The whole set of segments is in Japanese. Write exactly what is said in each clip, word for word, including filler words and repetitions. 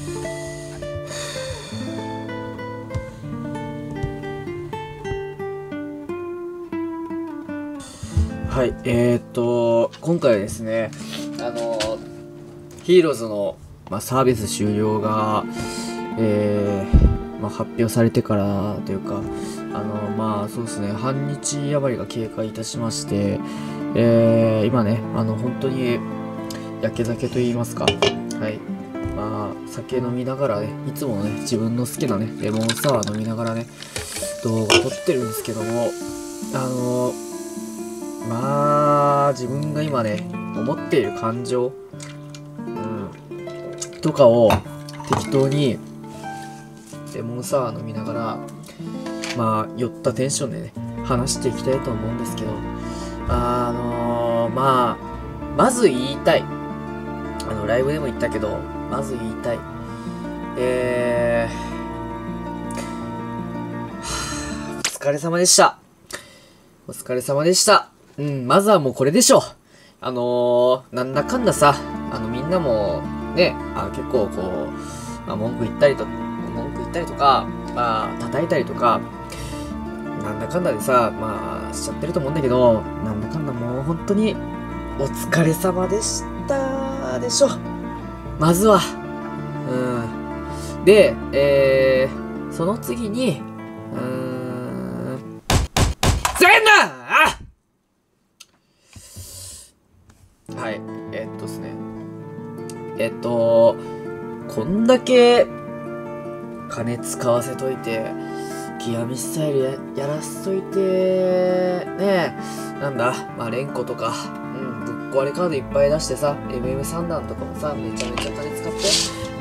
はい、えー、っと、今回はですね、あの、ヒーローズの、まあ、サービス終了が、えー、まあ、発表されてからというか、あの、まあ、そうですね、半日余りが経過いたしまして、えー、今ね、あの、本当に、焼け酒と言いますか、はい、まあ、酒飲みながらね、いつもね、自分の好きなね、レモンサワー飲みながらね、動画撮ってるんですけども、あの、まあ、自分が今ね、思っている感情、うん、とかを適当にレモンサワー飲みながら、まあ、酔ったテンションでね、話していきたいと思うんですけど、あのー、まあ、まず言いたい。あの、ライブでも言ったけど、まず言いたい。えー、お疲れ様でした。お疲れ様でした。うん、まずはもうこれでしょう。あのー、なんだかんださ、あの、みんなも、ね、あ結構こう、まあ、文句言ったりと、文句言ったりとか、まあ、叩いたりとか、なんだかんだでさ、まあ、しちゃってると思うんだけど、なんだかんだもう本当に、お疲れ様でしたでしょ。まずは。うん。で、えー、その次に、うーん、ふざけんなあはい、えっとですね。えっと、こんだけ金使わせといて、極みスタイル や, やらせといて、ねえ、なんだ、まあ、連呼とか、うん、ぶっ壊れカードいっぱい出してさ、エムエムさん 段とかもさ、めちゃめちゃ金使って。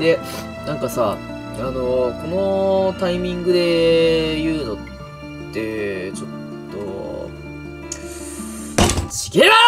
で、なんかさ、あのー、このタイミングで言うのって、ちょっと、ちげえな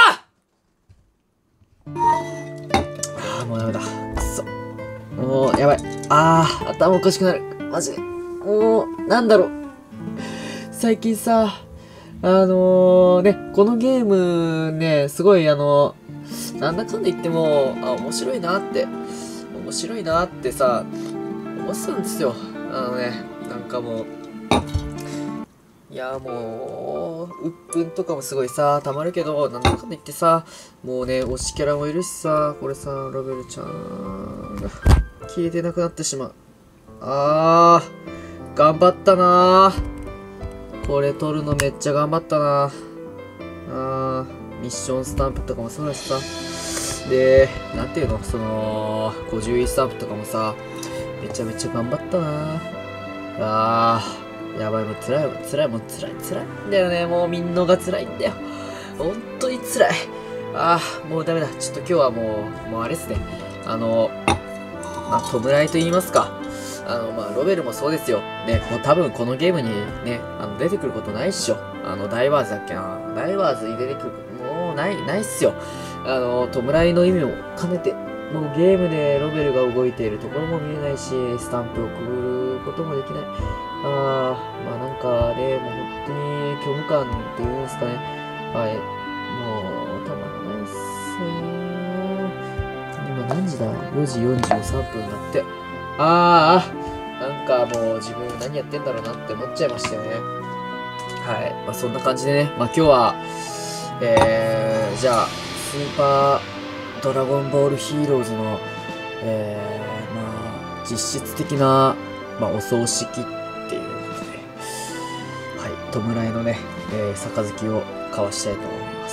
ああ、もうダメだ。くそ。もう、やばい。ああ、頭おかしくなる。マジで。もう、なんだろう。最近さ、あのー、ね、このゲームね、すごいあのー、なんだかんだ言っても、あ、面白いなって、面白いなってさ、思ってたんですよ。あのね、なんかもう、いやもう、うっぷんとかもすごいさ、たまるけど、なんだかんだ言ってさ、もうね、推しキャラもいるしさ、これさ、ロベルちゃんが消えてなくなってしまう。あー、頑張ったなー。これ取るのめっちゃ頑張ったなー。あー、ミッションスタンプとかもそうだしさ。で、なんていうの、その、ごじゅういちスタンプとかもさ、めちゃめちゃ頑張ったなー。あー。やばい、もう辛い、辛い、もう辛い、辛いんだよね。もうみんなが辛いんだよ。本当に辛い。ああ、もうダメだ。ちょっと今日はもう、もうあれっすね。あの、まあ、弔いと言いますか。あの、まあ、ロベルもそうですよ。ね、もう多分このゲームにね、あの、出てくることないっしょ。あの、ダイバーズだっけな。ダイバーズに出てくること、もうない、ないっすよ。あの、弔いの意味を兼ねて、もうゲームでロベルが動いているところも見えないし、スタンプをくぐることもできない。あー、まあなんかね、もう本当に虚無感っていうんですかね。はい。もう、たまらないっすね。今何時だ ?よ 時よんじゅうさんぷんだって。あー、なんかもう自分何やってんだろうなって思っちゃいましたよね。はい。まあそんな感じでね。まあ今日は、えー、じゃあ、スーパードラゴンボールヒーローズの、えー、まあ、実質的な、まあお葬式っていうことで、はい、弔いのね、えー、杯を交わしたいと思います。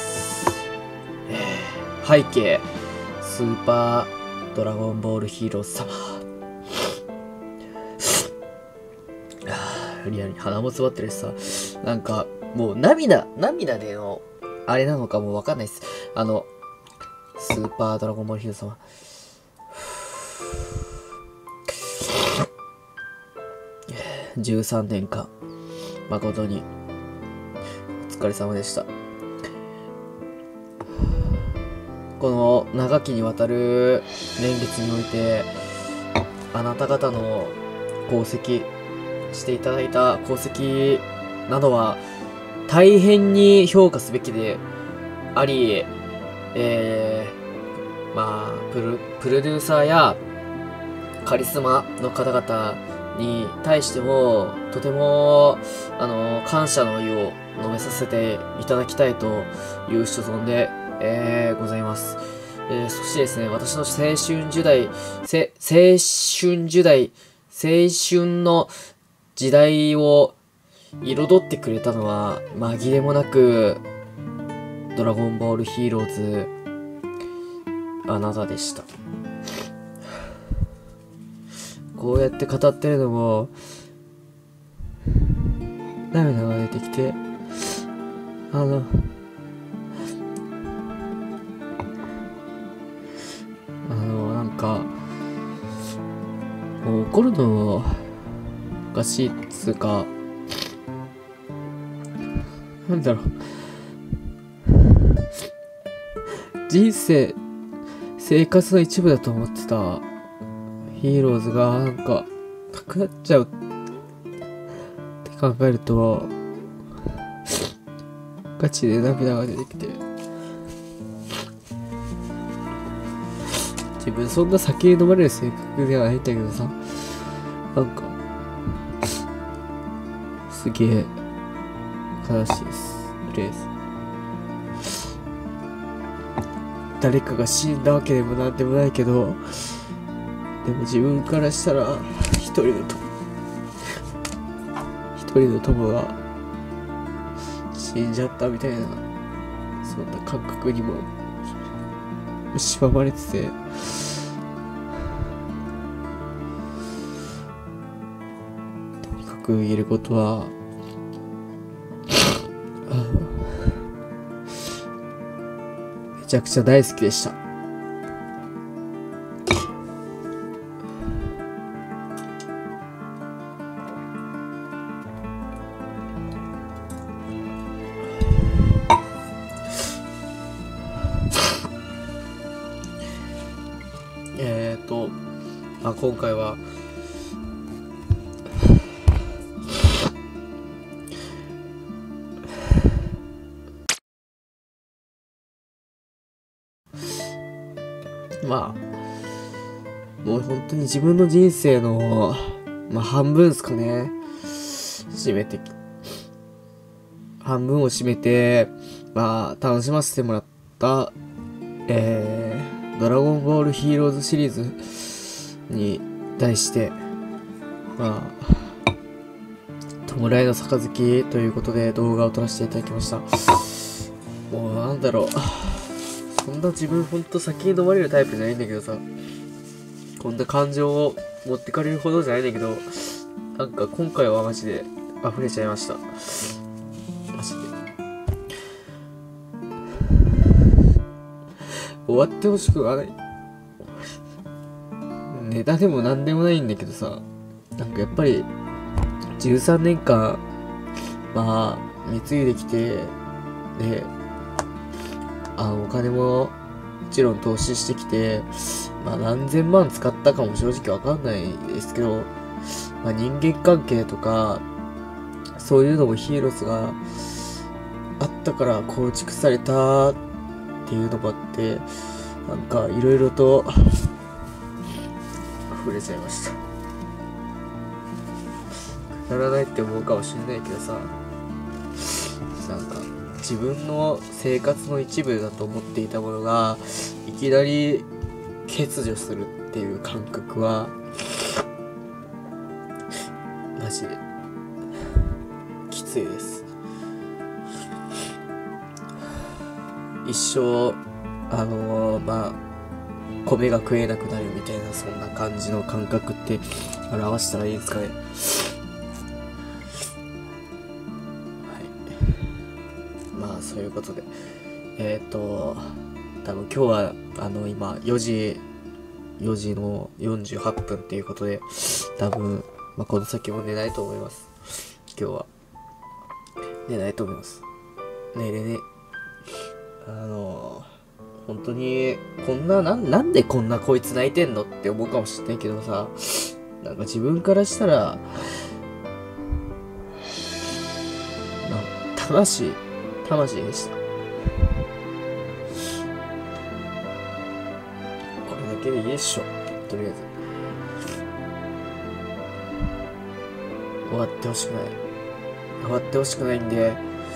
えー、背景、スーパードラゴンボールヒーローズ様。リアルに鼻も詰まってるしさ、なんか、もう涙、涙での、あれなのかもうわかんないです。あの、スーパードラゴンボールヒーローズ様。じゅうさんねんかん、誠に、お疲れ様でした。この長きにわたる年月において、あなた方の功績、していただいた功績などは、大変に評価すべきであり、えー、まあ、プロ、プロデューサーや、 カリスマの方々に対しても、とても、あの、感謝の意を述べさせていただきたいという所存で、えー、ございます。えー、そしてですね、私の青春時代、せ、青春時代、青春の時代を彩ってくれたのは、紛れもなく、ドラゴンボールヒーローズ、あなたでした。こうやって語ってるのも、涙が出てきて、あの、あの、なんか、もう怒るのもおかしいっつうか、なんだろう。人生、生活の一部だと思ってたヒーローズがなんか、なくなっちゃうって考えると、ガチで涙が出てきて。自分そんな酒に飲まれる性格ではないんだけどさ、なんか、すげえ、悲しいです。とりあえず。誰かが死んだわけでもなんでもないけど、でも自分からしたら、一人の友、一人の友が死んじゃったみたいな、そんな感覚にも縛られてて、とにかく言えることは、めちゃくちゃ大好きでした。えーと、あ、今回は、まあ、もう本当に自分の人生の、まあ半分ですかね。占めて、半分を占めて、まあ楽しませてもらった、えー、ドラゴンボールヒーローズシリーズに対して、まあ、弔いの杯ということで動画を撮らせていただきました。もうなんだろう。そんな自分ほんと酒に飲まれるタイプじゃないんだけどさ、こんな感情を持ってかれるほどじゃないんだけど、なんか今回はマジで溢れちゃいました。マジで。終わってほしくはない。ネタでもなんでもないんだけどさ、なんかやっぱりじゅうさんねんかん、まあ、貢いできて、で、あのお金ももちろん投資してきて、まあ何千万使ったかも正直わかんないですけど、まあ人間関係とか、そういうのもヒーローズがあったから構築されたっていうのもあって、なんかいろいろと溢れちゃいました。くだらないって思うかもしれないけどさ、なんか自分の生活の一部だと思っていたものがいきなり欠如するっていう感覚はマジできついです。一生あのー、まあ米が食えなくなるみたいな、そんな感じの感覚って表したらいいですかね。そういうことで、えっと、多分今日は、あの、今、よじ、よじのよんじゅうはっぷんっていうことで、多分、まあ、この先も寝ないと思います。今日は。寝ないと思います。寝れね。あの、本当に、こんな、な、なんでこんなこいつ泣いてんのって思うかもしれないけどさ、なんか自分からしたら、魂、魂でした。これだけでいいでしょ。とりあえず。 終わってほしくない。終わってほしくないんで、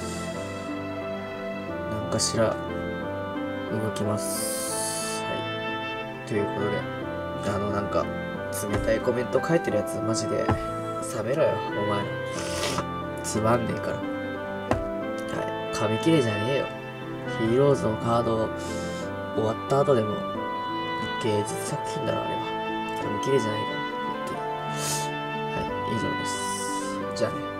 なんかしら、動きます。はい。ということで、あの、なんか、冷たいコメント書いてるやつ、マジで、冷めろよ、お前ら。つまんねえから。はい。紙切れじゃねえよ。ヒーローズのカード、終わった後でも、芸術作品だろ、あれは。紙切れじゃないから、本当に。はい、以上です。じゃあね。